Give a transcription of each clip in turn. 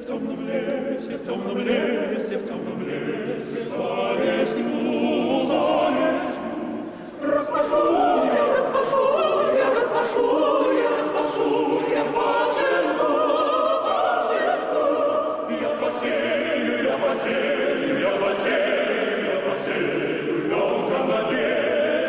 в темном лесе, в темном лесе, в темном лесе, за лесью, за лесью. Расскажу я, расскажу я, расскажу я, расскажу я, Боженьку, Боженьку. Я посею, я посею, я посею, я посею, лёг на белом.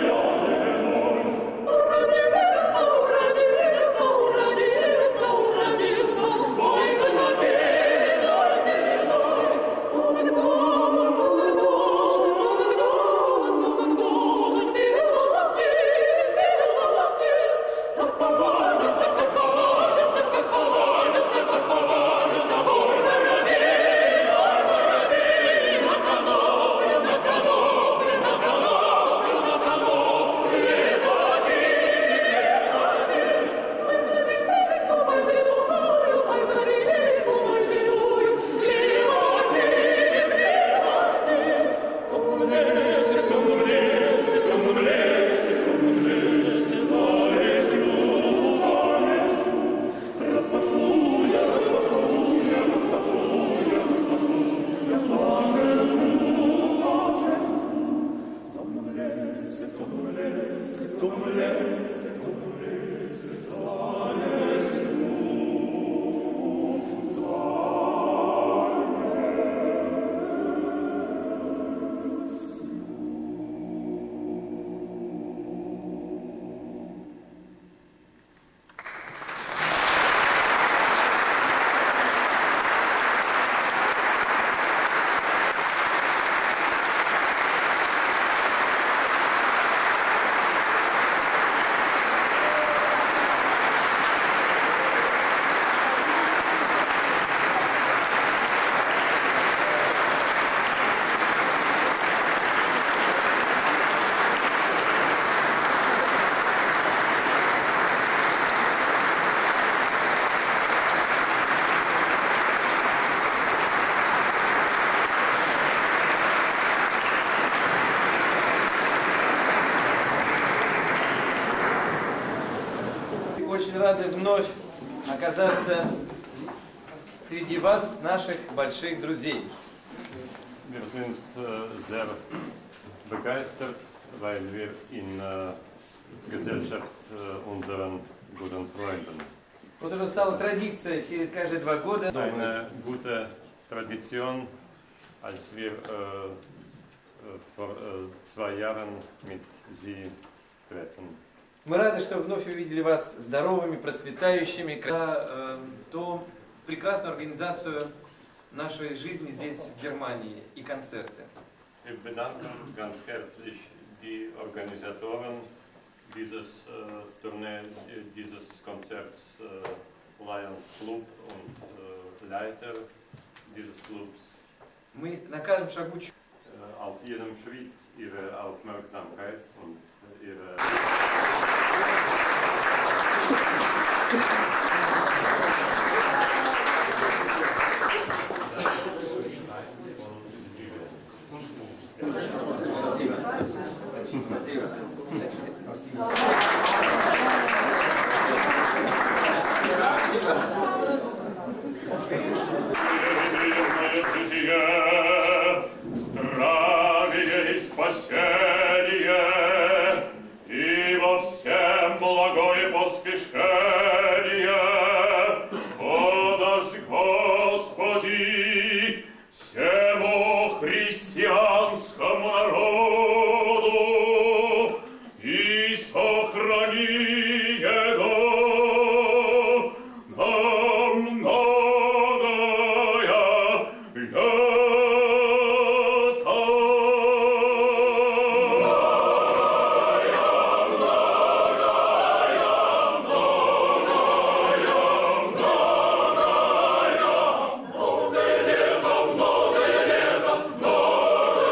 Очень рады вновь оказаться среди вас, наших больших друзей. Wir sind sehr begeistert, weil wir in Gesellschaft unseren guten Freunden. Вот уже стала традиция через каждые 2 года. Eine gute Tradition, als wir vor 2 Jahren mit Sie treffen. Мы рады, что вновь увидели вас здоровыми, процветающими, ту прекрасную организацию нашей жизни здесь, в Германии, и концерты. Wir bedanken ganz herzlich die Organisatoren dieses Tournee, dieses Konzerts, Lions Club und Leiter dieses Clubs. Мы на каждом шагу Auf jedem Schritt Ihre Aufmerksamkeit und Ihre... Здравие и спасение, и во всем благое поспешение. Подашь, Господи, всему христианскому народу и сохрани его на многое лето.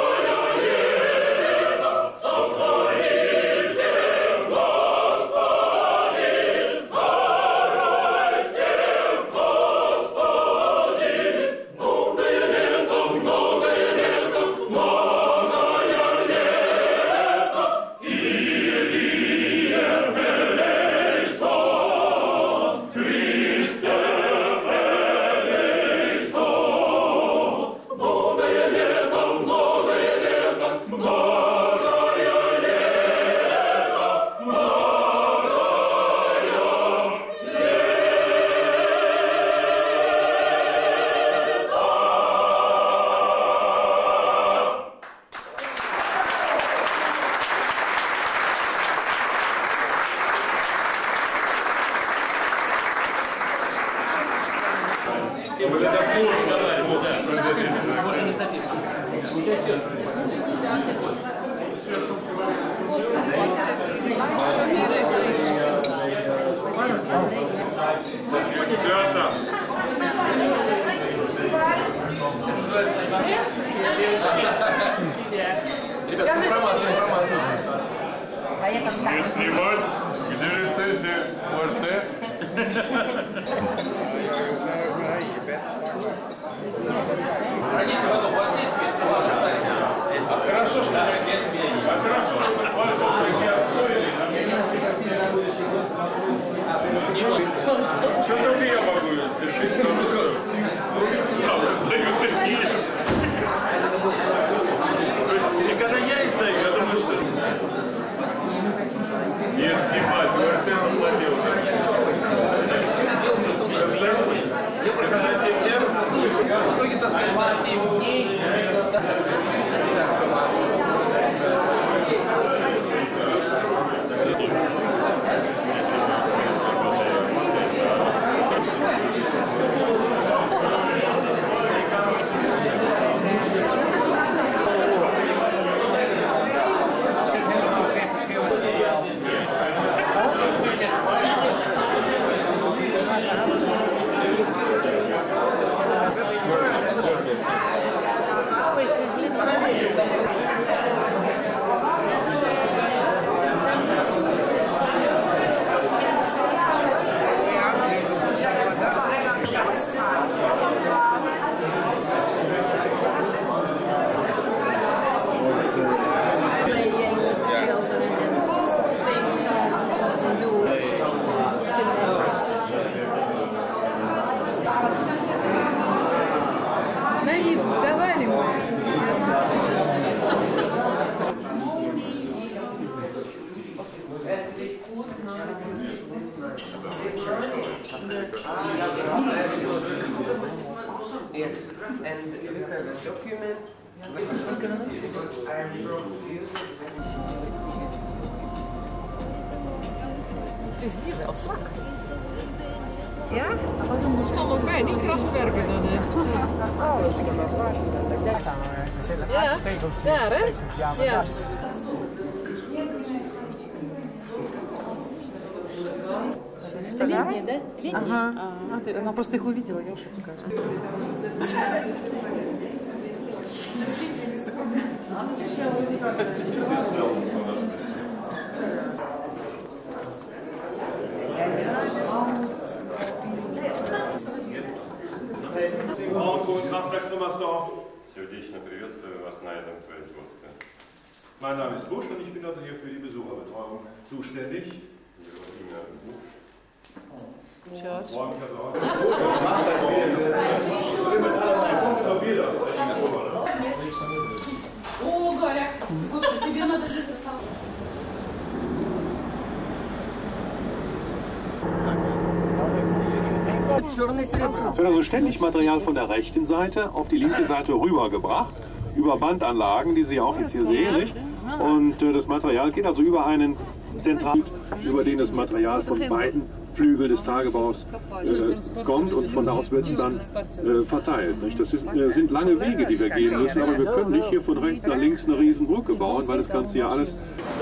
Господи! Не снимать. Где лицензия ОРТ? Хорошо, что вы Что там я могу держать? Никогда я издаю, я думаю, что... Не снимать, ОРТ заплатил. В итоге, так сказать, 7 дней. Yes, and we have a document. Het is hier wel vlak. Ja? Er stond ook bij, die krachtwerken dan. Oh, dat is helemaal waar. We zijn Ja, aanstekeld daar hè? Ja. Летний, да? Ага. Она просто их увидела, я уж покажу. Сердечно приветствую вас на этом производстве. Mein Name ist Busch und ich bin also hier für die Besucherbetreuung zuständig. Его имя Буш. О, Галя, слушай, тебе надо же составить. Es wird also ständig Material von der rechten Seite auf die linke Seite rübergebracht, über Bandanlagen, die Sie auch jetzt hier sehen. Nicht? Und das Material geht also über einen zentralen, über den das Material von beiden Flügeln des Tagebaus kommt und von da aus wird es dann verteilt. Nicht? Das sind lange Wege, die wir gehen müssen, aber wir können nicht hier von rechts nach links eine riesen Brücke bauen, weil das Ganze ja alles...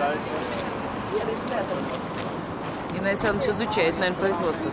Геннадий Александрович изучает, наверное, производство.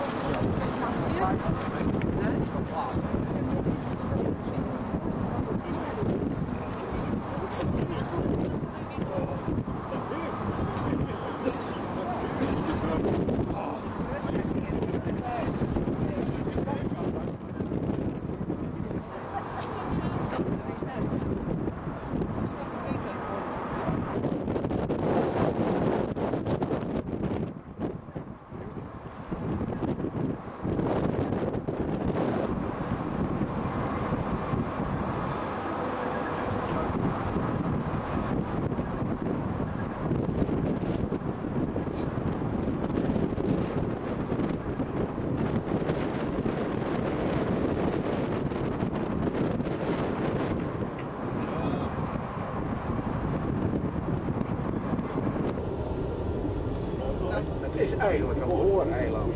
Het is eigenlijk een hooreiland.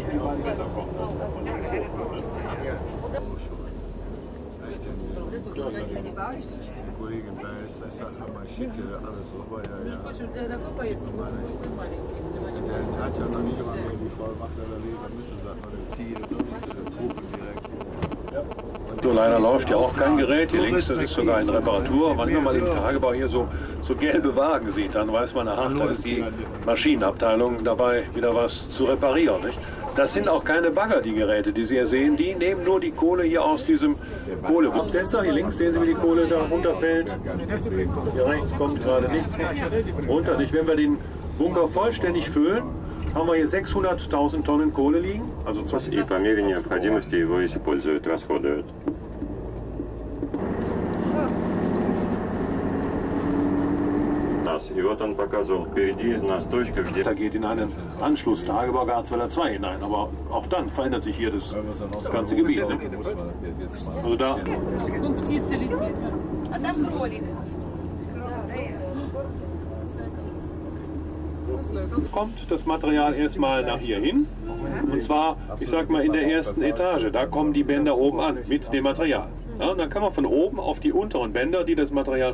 Kollegen Beis, ich sag mal, schicke alles rüber, ja. Der hat ja noch nie gemacht, wenn die Vollmacht oder Leber müsste, sagt man, die Tiere, die Gruppe direkt. Ja. Und So, leider läuft ja auch kein Gerät. Hier links, das ist sogar in Reparatur. Wenn man mal im Tagebau hier so gelbe Wagen sieht, dann weiß man, aha, da ist die Maschinenabteilung dabei, wieder was zu reparieren. Nicht? Das sind auch keine Bagger, die Geräte, die Sie hier sehen. Die nehmen nur die Kohle hier aus diesem Kohleabsetzer. Hier links sehen Sie, wie die Kohle da runterfällt. Hier rechts kommt gerade nichts runter. Nicht? Wenn wir den Bunker vollständig füllen, haben wir hier 600.000 Tonnen Kohle liegen. Also И по мере необходимости его используют, расходуют. И вот он показывал впереди нас точка, где... Da geht in einen Anschluss-Tagebau Garzweiler 2 hinein, aber auch dann verändert sich hier das ganze Gebiet. Ne? Also da... Kommt das Material erstmal nach hier hin, und zwar, ich sag mal, in der ersten Etage, da kommen die Bänder oben an mit dem Material. Ja, und dann kann man von oben auf die unteren Bänder, die das Material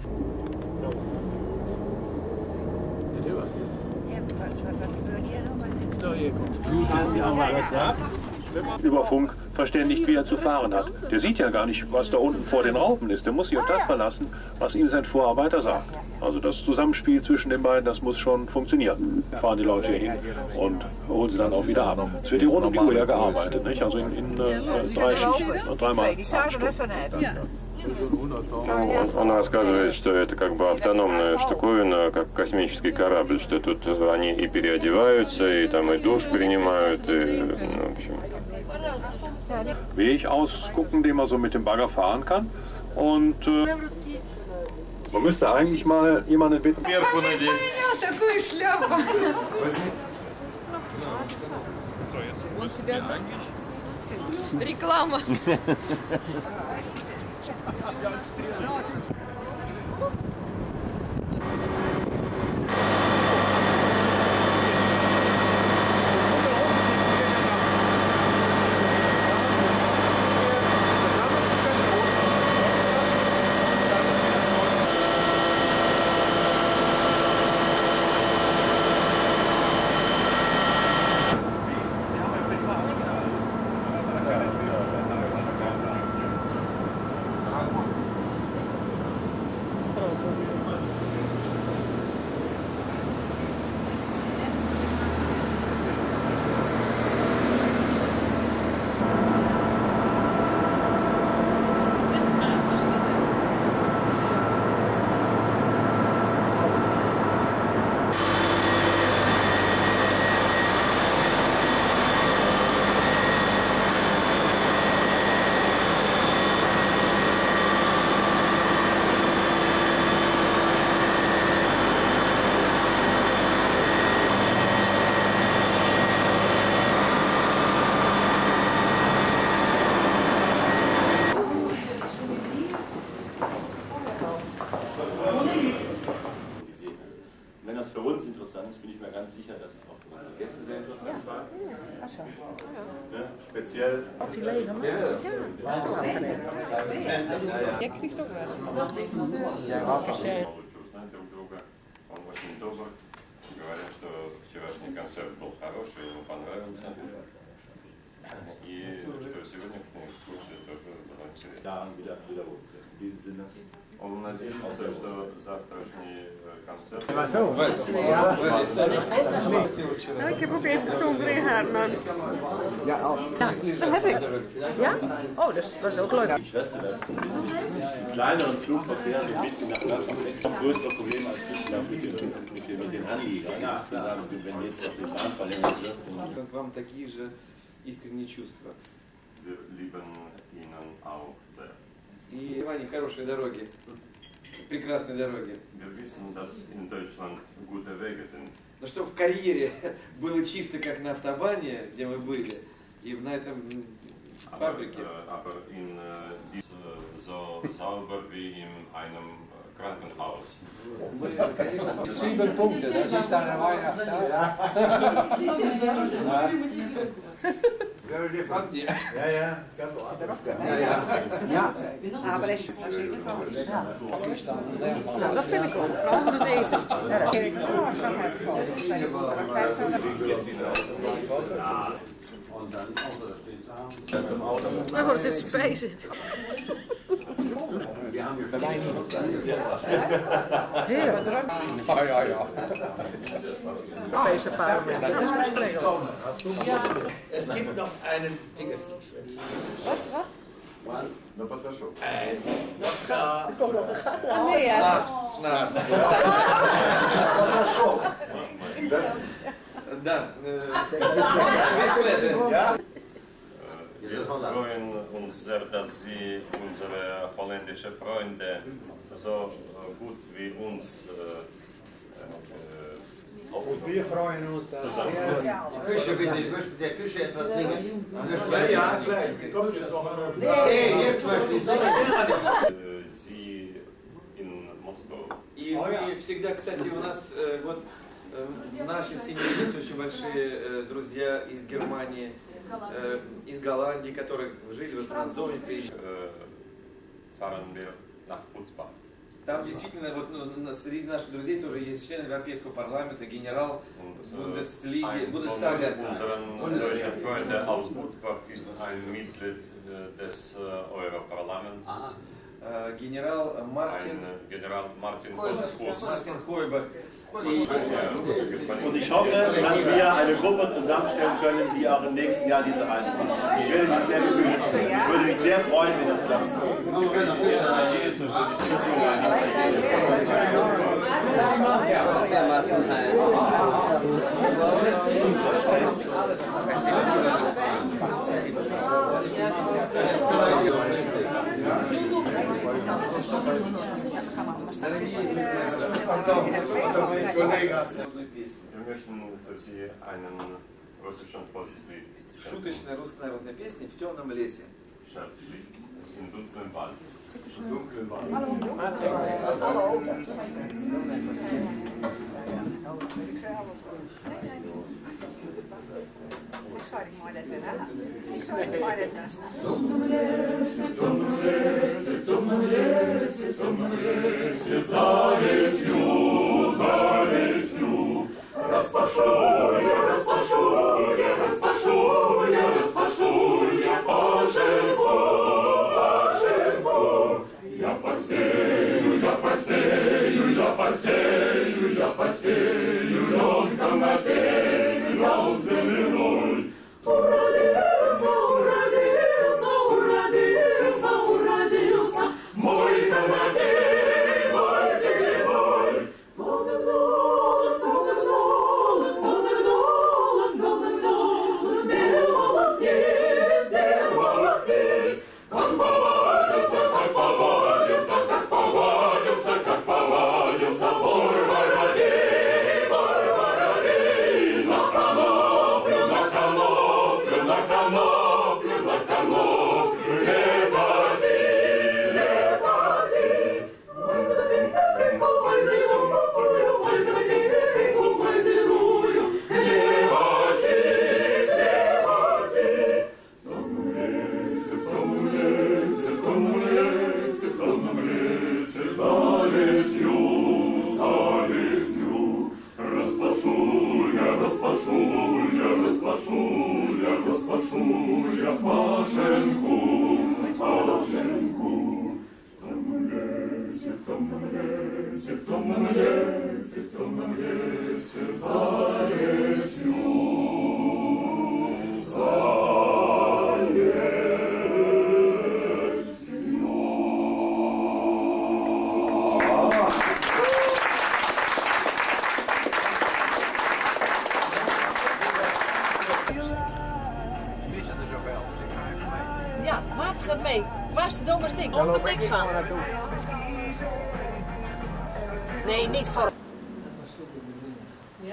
über Funk verständigt, wie er zu fahren hat. Der sieht ja gar nicht, was da unten vor den Raupen ist. Der muss sich auf das verlassen, was ihm sein Vorarbeiter sagt. Also das Zusammenspiel zwischen den beiden, das muss schon funktionieren. Fahren die Leute hier hin und holen sie dann auch wieder ab. Es wird hier rund um die Uhr ja gearbeitet, nicht? Also in 3 Schichten, 3-mal. Он рассказывает, что это как бы автономная штуковина, как космический корабль, что тут они и переодеваются, и там и душ принимают, и, ну, в общем. Weg ausgucken, den man so mit dem Bagger fahren kann. Und man müsste eigentlich mal jemanden bitten. Такую шляпу. Реклама. Wenn das für uns interessant ist, bin ich mir ganz sicher, dass es auch für unsere Gäste sehr interessant war. Ja, speziell. Auch die Legen. Я krieg doch was. Он очень добр. Говорят, что вчерашний концерт был хороший, ему понравился. И что сегодняшняя экскурсия тоже была интересна. Он надеется, что завтрашний концерт... Ik heb ook even de tong erin gehad, man. Ja, dat heb ik. Ja? Oh, dat is ook leuk. Die Schwester, das ist ein bisschen kleineren Flugverkehr, ein bisschen nach Norden. Das größere Problem als mit den Anliegern. Wenn jetzt auf die Bahn verlängert wird. Вам такие же искренние чувства. Wir lieben Ihnen auch sehr. И Ваня, хорошие дороги, прекрасные дороги. Wir wissen, dass in Deutschland gute Wege sind. Но чтобы в карьере было чисто, как на автобане, где мы были, и на этом фабрике. Aber in so sauber wie in einem Krankenhaus. Мы, конечно, 7 Punkte, das ist eine Weihnachtstag. Aber dat vind ik ook. Vooral voor het eten. Und dann Auto, da steht zu zum Auto. Maar wat is het spijzen? Wir haben hier Bij mij niet. Heerlijk. Ja, ja, ja. Spijzenpaarden. Dat is verschrikkelijk. Es gibt noch einen Digestif. No pasa show. Er komt nog een gat aan. Nee, ja. Snaps. Да. Wir freuen uns sehr, dass Sie unsere holländischen Freunde so gut wie uns Wir freuen uns. Küche bitte, ich möchte der Küche etwas singen. Ja, gleich. Kommt jetzt noch einmal. Nee, jetzt möchte ich singen. Sie in Moskau. И мы всегда, кстати, у нас вот в нашей семье есть очень большие друзья из Германии, из Голландии, которые жили вот в Францдоме, приезжали. Fahren wir nach Putzbach. Там действительно вот, среди наших друзей тоже есть члены Европейского парламента, генерал Бундестага. Unseren deutschen Freunde aus Putzbach ist ein Mitglied des Europarlaments. Генерал Мартин Хойбах. Und ich hoffe, dass wir eine Gruppe zusammenstellen können, die auch im nächsten Jahr diese Reise macht. Ich würde mich sehr bemühen. Ich würde mich sehr freuen, wenn das klappt. Wir möchten für Sie einen russischen Volkslied. Шуточная русская народная песня «В темном лесе». Scherzlied im dunklen Wald. Я посею лёд конопель, лёд земляной. Уродился, уродился, уродился, уродился мой конопель, мой земляной. Тонет голод, тонет голод, тонет голод, тонет голод. Белого есть, белого есть. Как повадился, как повадился, как повадился, как повадился вор воробей, вор воробей. На коноплю, на коноплю, на коноплю, на коноплю. Летати, летати. Ой, гринку позирую, ой, гринку позирую. Левати, левати. В том лесе, в том лесе, в том лесе, за лесью, за лесью. Распашу я, распашу я, распашу я, распашу я Пашеньку, Пашеньку. В том лесе, в том лесе, в том лесе, в том лесе, за лесью, за Ja, Maat gaat mee. Waar is de domme stik? Ik hoor er niks van. Nee, niet voor. Ja?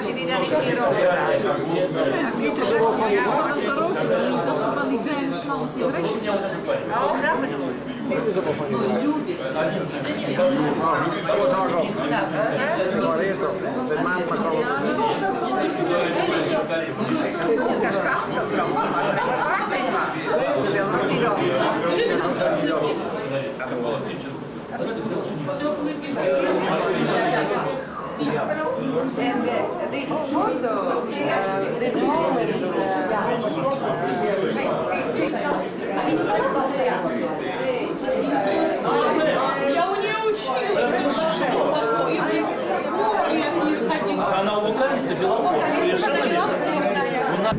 had je die dan niet zien roken staan? Dat ze van die kleine smalle sigaretjes. Oh, dat bedoel ik. Dit is ook van die. Maar eerst op. De maand maar gewoon. Dat is koud zo droog, maar dat is wel waarschijnlijk. Ik wil nog niet op. En dit foto, dit moment, Она у вокалиста белокурая, совершенно верно.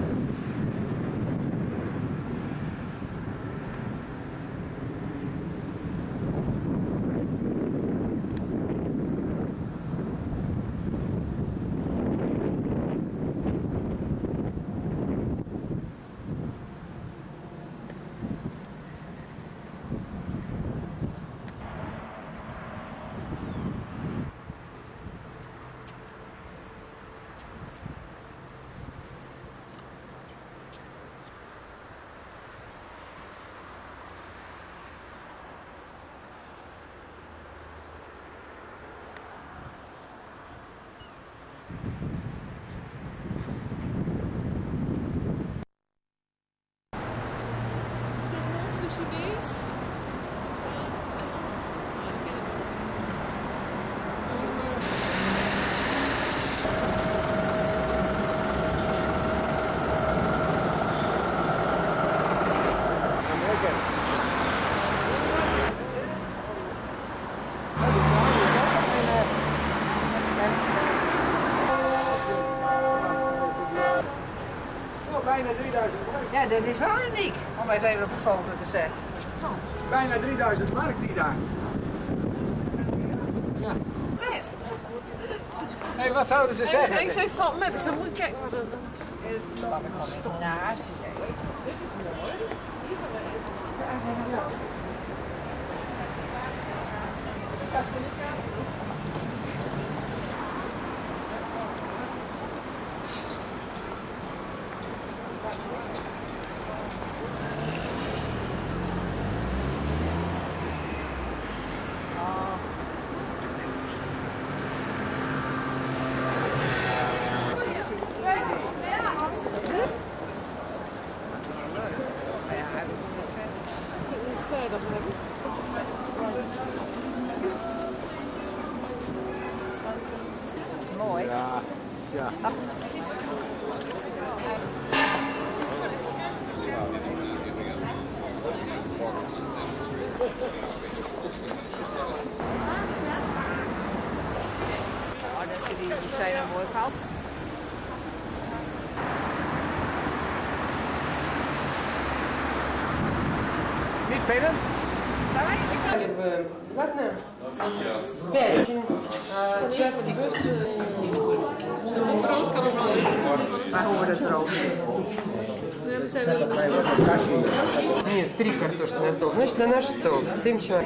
Bijna 3000 mark. Ja, dat is wel uniek, om eens even op een foto te zetten. Bijna 3000 mark die daar. Ja. Hé, wat zouden ze zeggen? Ik zeg van met, ik zei moet je kijken wat er... Naast. Dit is mooi. Mooi. Ja, ja. Oh, die zijn er mooi gehad. Niet pinnen? Ладно? 5. Час бus. Maar hoe we dat brood Нет, 3 картошки на стол. Значит, на наш стол 7 человек.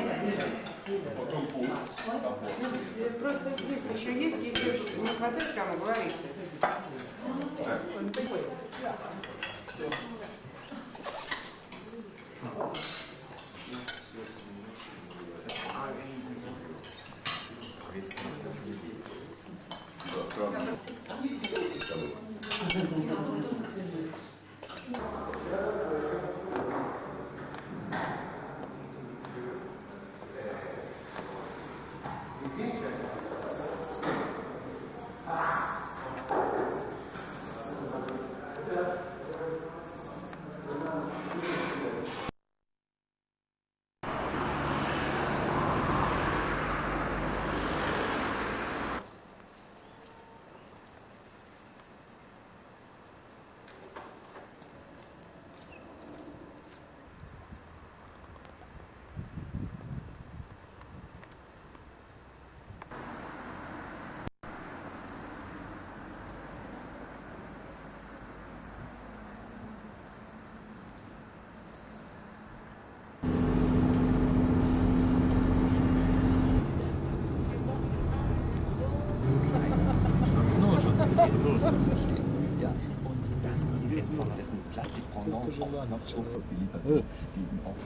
Просто здесь еще есть, если не хватает, кому говорите. Basis von dessen Plastikpendant auf Knopfdruck beliefert wird, liegen auf.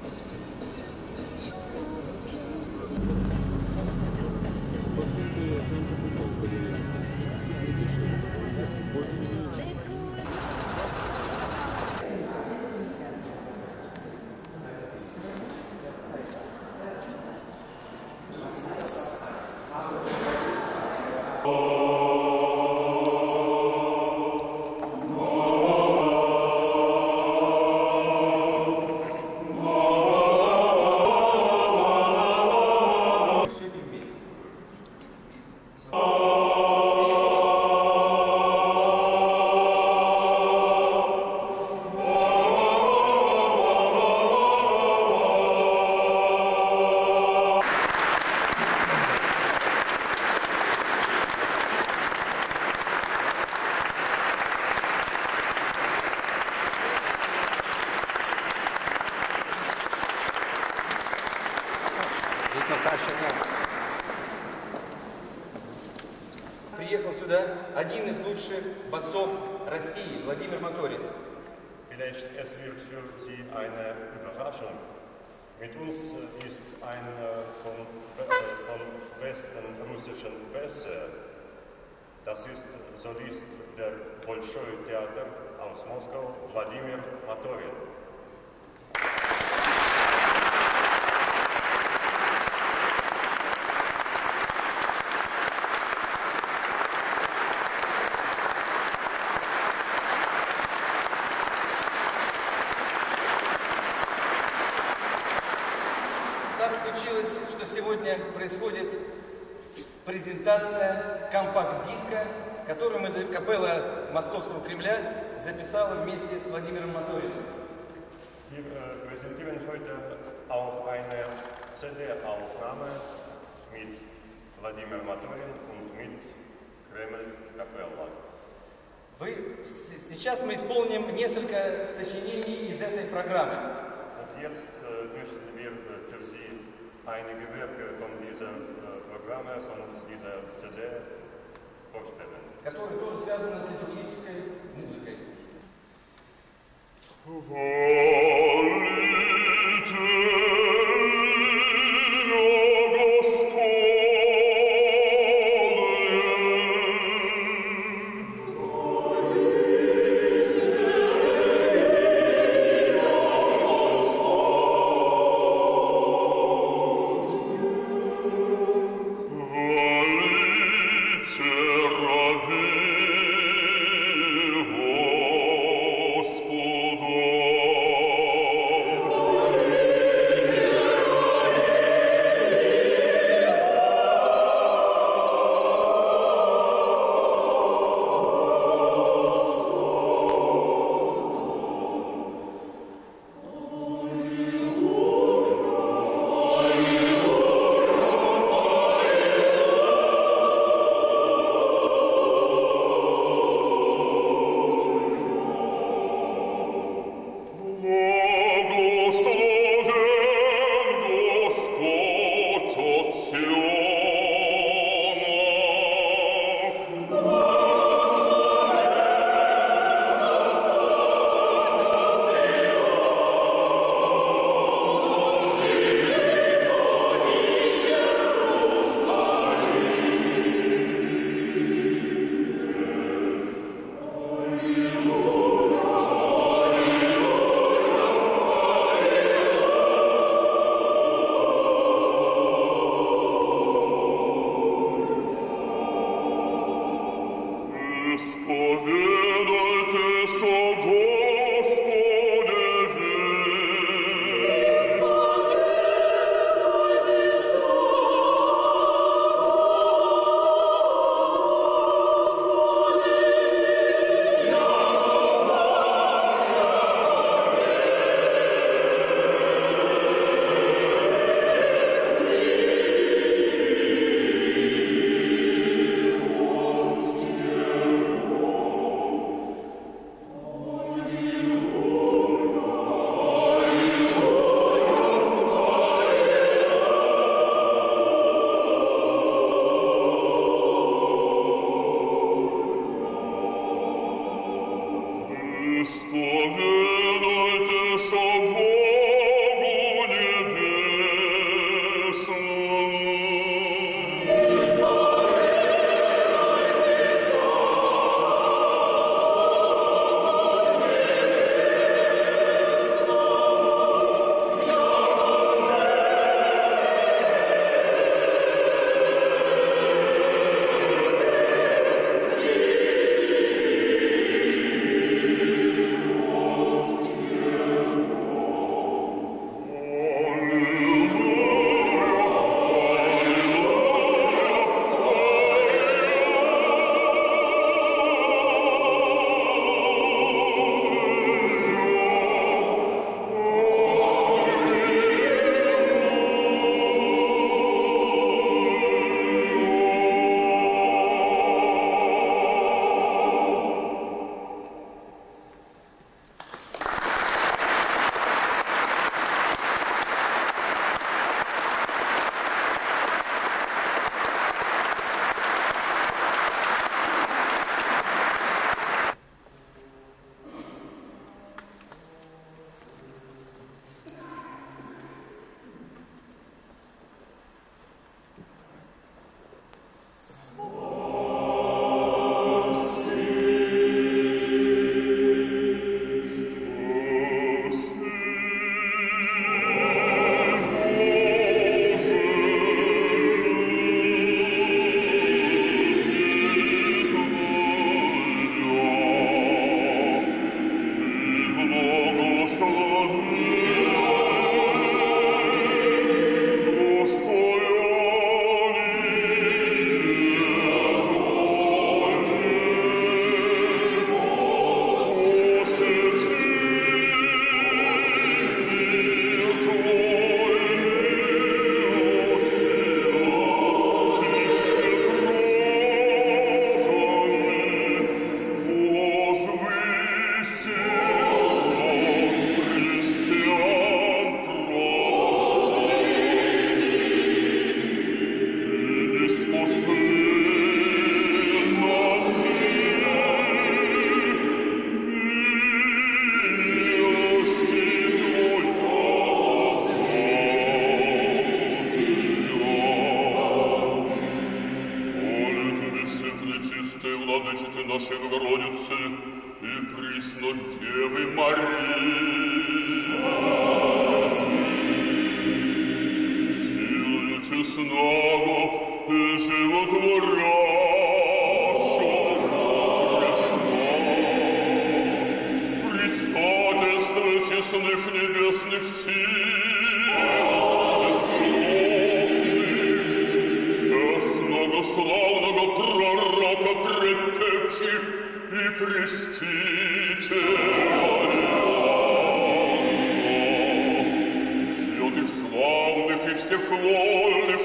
Приехал сюда один из лучших басов России, Владимир Моторин. Vielleicht es wird für Sie eine Überraschung. Mit uns ist ein vom besten russischen Bässe. Das ist Solist der Bolschoi Theater aus Moskau, Wladimir Motorin. Так случилось, что сегодня происходит презентация компакт-диска, которую капелла Московского Кремля записала вместе с Владимиром Моториным. Wir präsentieren heute auch eine CD-Aufnahme mit Wladimir Motorin und mit Кремль-Капелла. Сейчас мы исполним несколько сочинений из этой программы. Und jetzt möchten wir für Sie einige Werke von dieser Programme, von dieser CD vorstellen. Которые тоже связаны с литургической музыкой. нашей Богородицы и присно Девы Марии. Силою честного и животворящего Христа, предстательство честных небесных сил, честного славного пророка предтечи и крестителя Иоанна, святых славных и всех вольных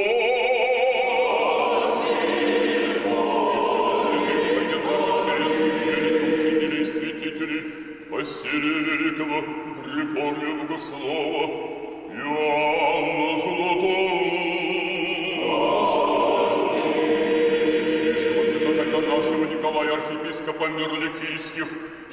апостолов, наших вселенских великих учителей и святителей, Василия Великого, Григория Богослова, Иоанна Златоуста, нашего Николая архиепископа Мирликийских,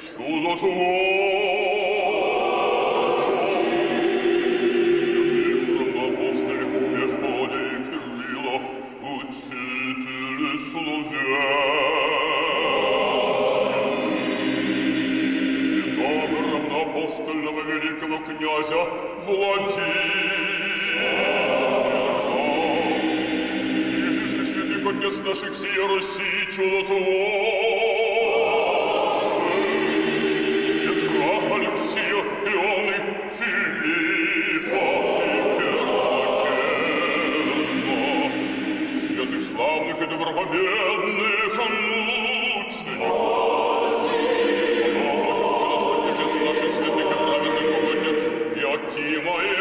чудотворцев, святых равноапостолов Мефодия и Кирилла, учителей словесных, святого равноапостольного великого князя Владимира, всесвятых отец наших сия России, чудотворцы, Петра, Алексия, Ионы, Филиппа и Гермогена, святых славных и добропобедных мучеников, отец наших святых и праведных отец Иакима и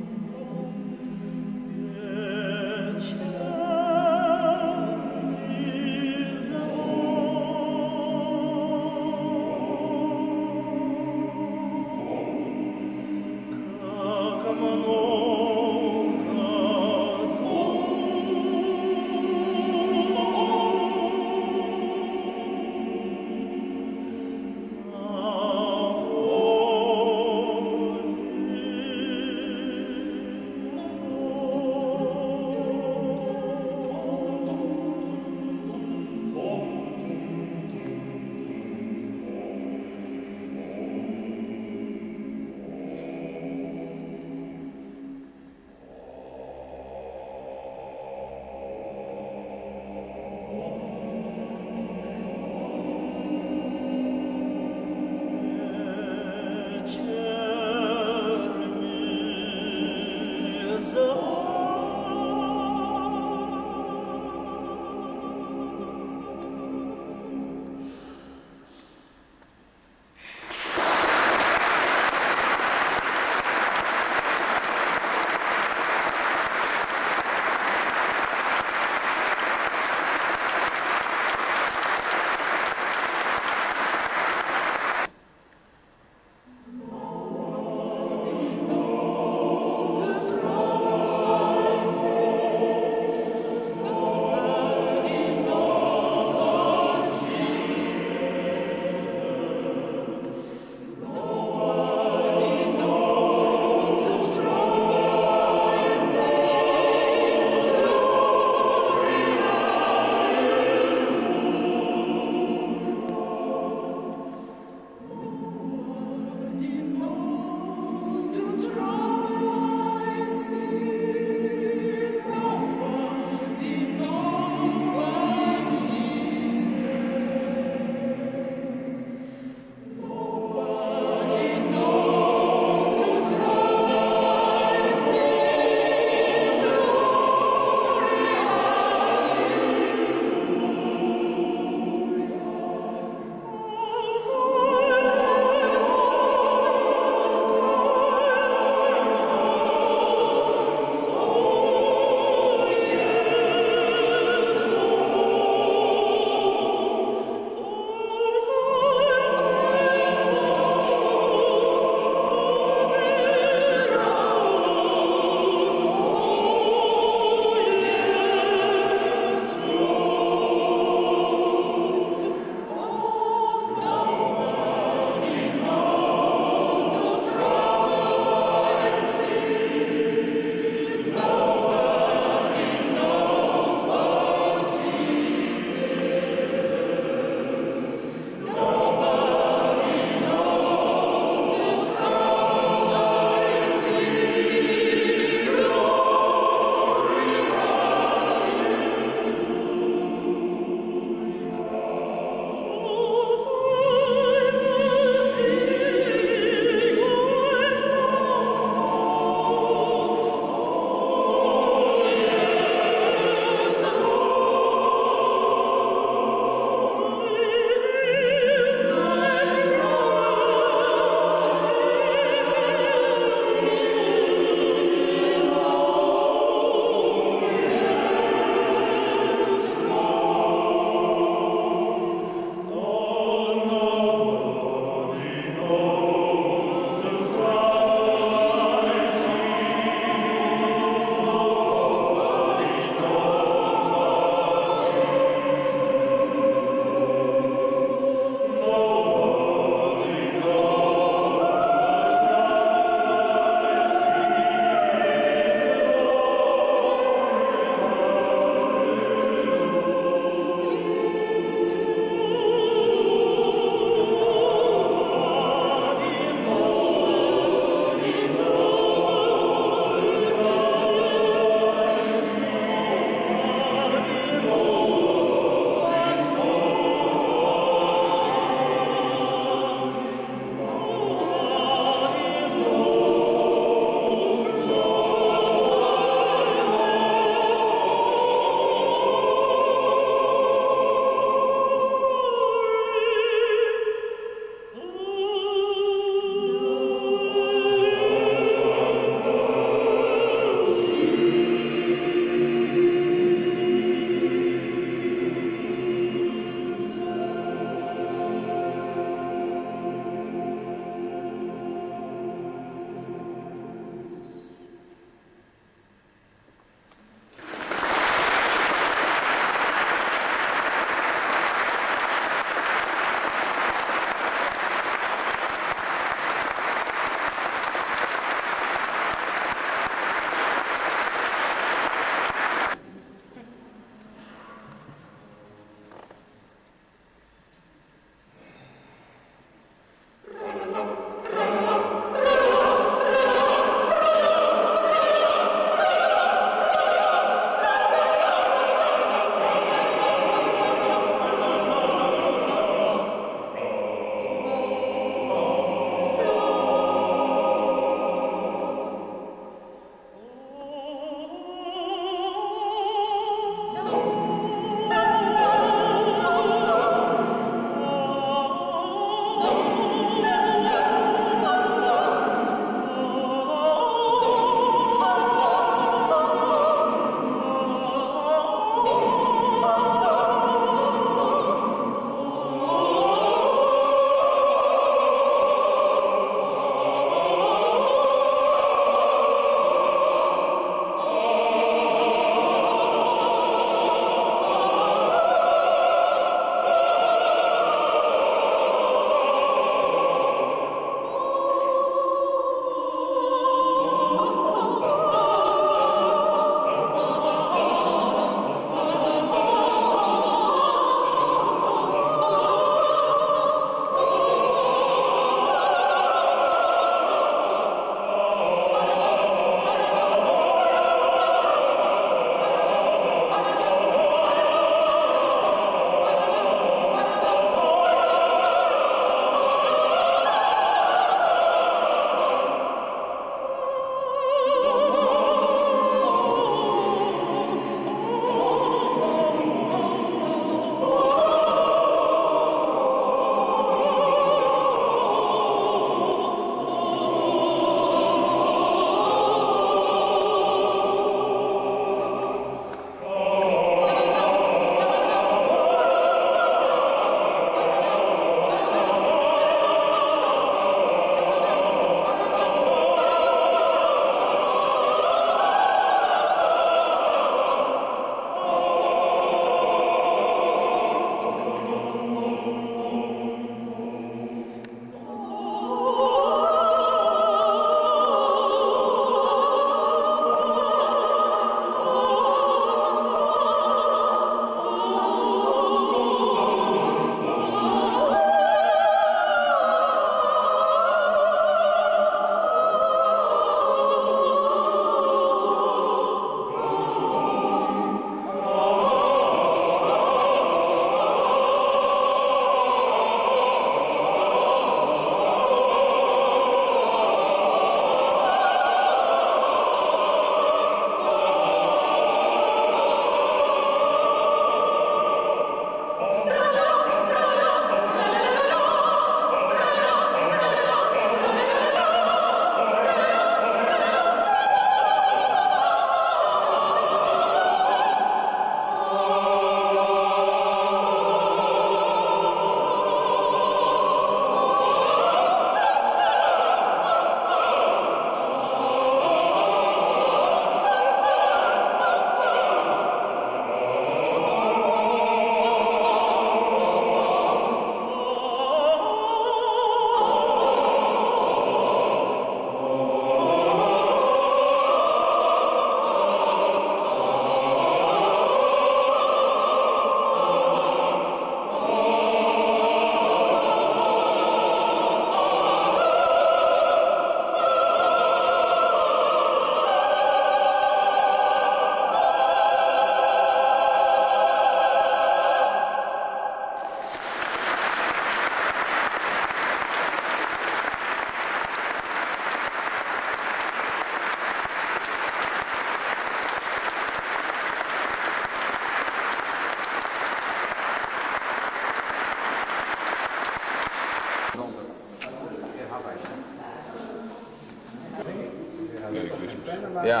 Ja.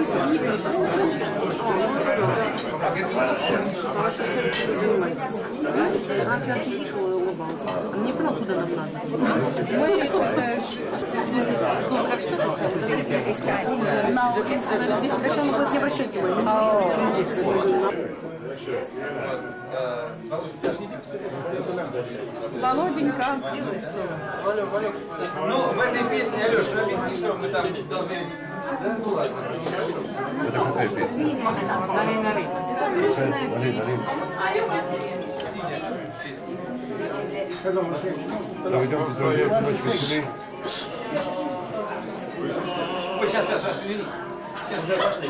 Не было куда накладывать. Володенька, сделай Ну, в этой песне, Алеша, объясни, что мы там должны... Да, ну ладно. Это какая песня? Это грустная песня. Проведем с друзьями ночь веселей. Ой, сейчас, извини. Сейчас уже пошли.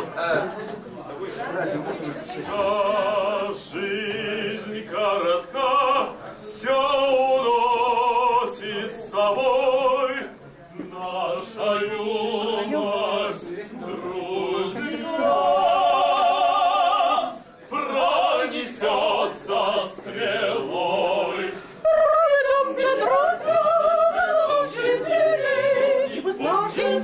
Жизнь коротка, все уносит с собой наша юность, друзья, пронесется стрелой. Пройдемте, друзья, ночь веселей, пусть наши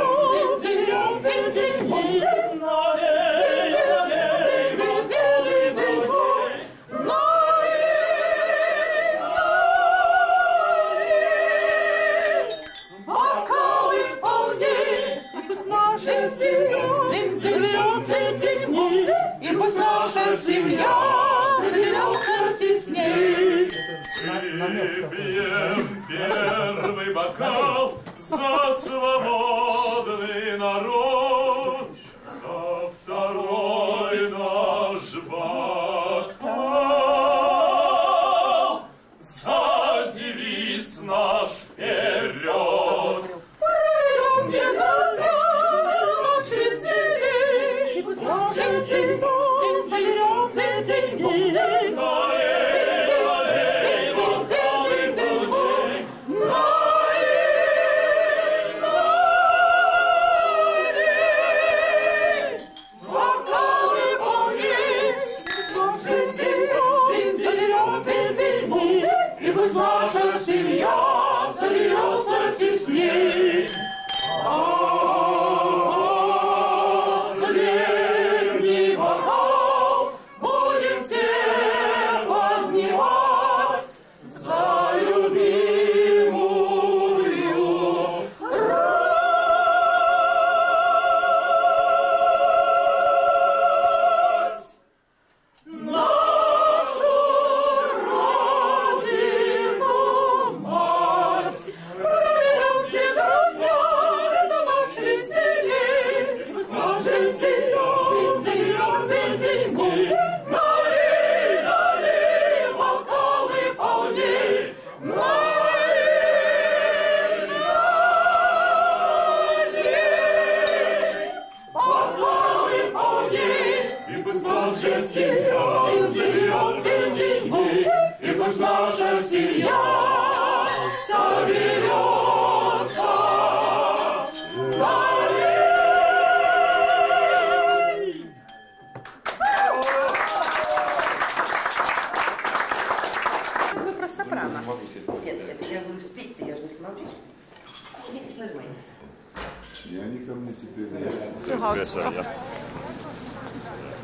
семья соберется тесней. Выпьем первый бокал за свободный народ, а второй наш бокал за девиз наш вперед. Пройдемте, друзья, ночь веселей, пусть наша семья наша семья соберется тесней. Последний бокал будем все поднимать за любимую Русь. Нашу Родину, мать. Пройдемте, друзья, эту ночь веселей, пусть наши семьи налей бокалы полней. Бокалы полней, и пусть наша семья соберется тесней, и пусть наша семья соберется налей. Вы про сопрано. Нет, это я буду спеть-то, я же не смогу. Нет, нажимайте. Я никому не теперь. Все,